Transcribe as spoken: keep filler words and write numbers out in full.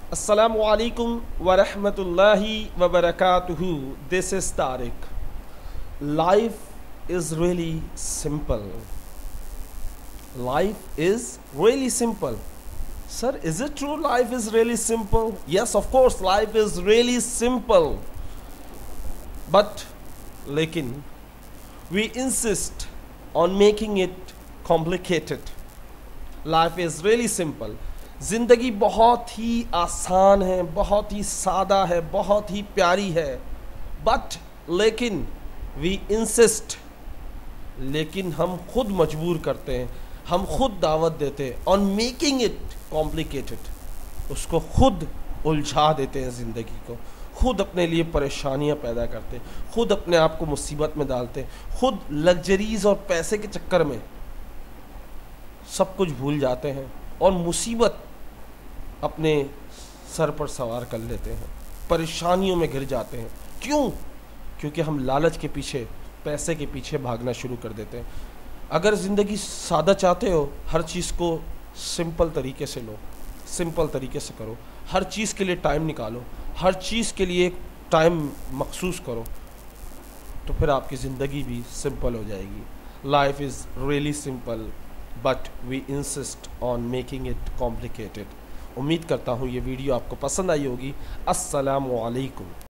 Assalamu alaikum wa rahmatullahi wa barakatuhu. This is Tariq. Life is really simple. Life is really simple. Sir, is it true life is really simple? Yes, of course, life is really simple. But, lekin, we insist on making it complicated. Life is really simple. ज़िंदगी बहुत ही आसान है, बहुत ही सादा है, बहुत ही प्यारी है. बट लेकिन वी इंसिस्ट, लेकिन हम खुद मजबूर करते हैं, हम खुद दावत देते हैं ऑन मेकिंग इट कॉम्प्लिकेटेड. उसको खुद उलझा देते हैं, ज़िंदगी को खुद अपने लिए परेशानियां पैदा करते हैं, खुद अपने आप को मुसीबत में डालते हैं, खुद लग्जरीज और पैसे के चक्कर में सब कुछ भूल जाते हैं और मुसीबत अपने सर पर सवार कर लेते हैं, परेशानियों में घिर जाते हैं. क्यों? क्योंकि हम लालच के पीछे, पैसे के पीछे भागना शुरू कर देते हैं. अगर ज़िंदगी सादा चाहते हो, हर चीज़ को सिंपल तरीके से लो, सिंपल तरीके से करो, हर चीज़ के लिए टाइम निकालो, हर चीज़ के लिए टाइम मखसूस करो, तो फिर आपकी ज़िंदगी भी सिंपल हो जाएगी. Life is really simple but we insist on making it complicated. उम्मीद करता हूँ ये वीडियो आपको पसंद आई होगी. अस्सलामु अलैकुम.